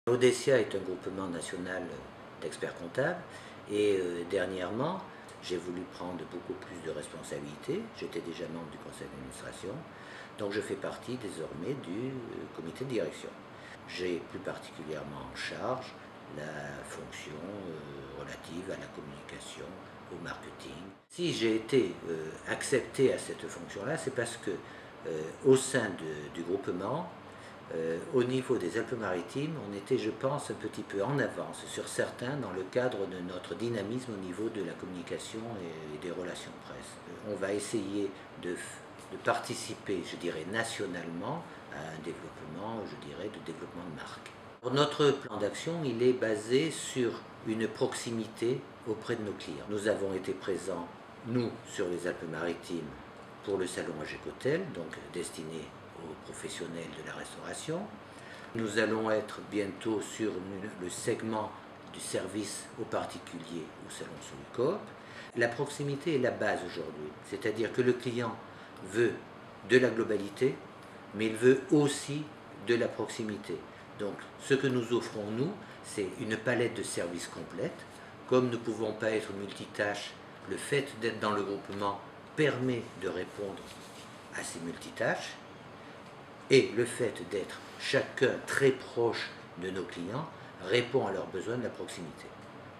Audecia est un groupement national d'experts comptables et dernièrement, j'ai voulu prendre beaucoup plus de responsabilités. J'étais déjà membre du conseil d'administration, donc je fais partie désormais du comité de direction. J'ai plus particulièrement en charge la fonction relative à la communication, au marketing. Si j'ai été accepté à cette fonction-là, c'est parce que au sein du groupement, au niveau des Alpes-Maritimes, on était, je pense, un petit peu en avance sur certains dans le cadre de notre dynamisme au niveau de la communication et des relations presse. On va essayer de participer, je dirais, nationalement à un développement, je dirais, de développement de marque. Notre plan d'action, il est basé sur une proximité auprès de nos clients. Nous avons été présents, nous, sur les Alpes-Maritimes, pour le salon Agecotel, donc destiné aux professionnels de la restauration. Nous allons être bientôt sur le segment du service aux particuliers au salon Solucoop. La proximité est la base aujourd'hui, c'est-à-dire que le client veut de la globalité, mais il veut aussi de la proximité. Donc ce que nous offrons, nous, c'est une palette de services complète. Comme nous ne pouvons pas être multitâches, le fait d'être dans le groupement permet de répondre à ces multitâches. Et le fait d'être chacun très proche de nos clients répond à leurs besoins de la proximité.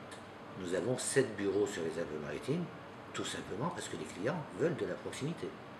Nous avons 7 bureaux sur les Alpes-Maritimes, tout simplement parce que les clients veulent de la proximité.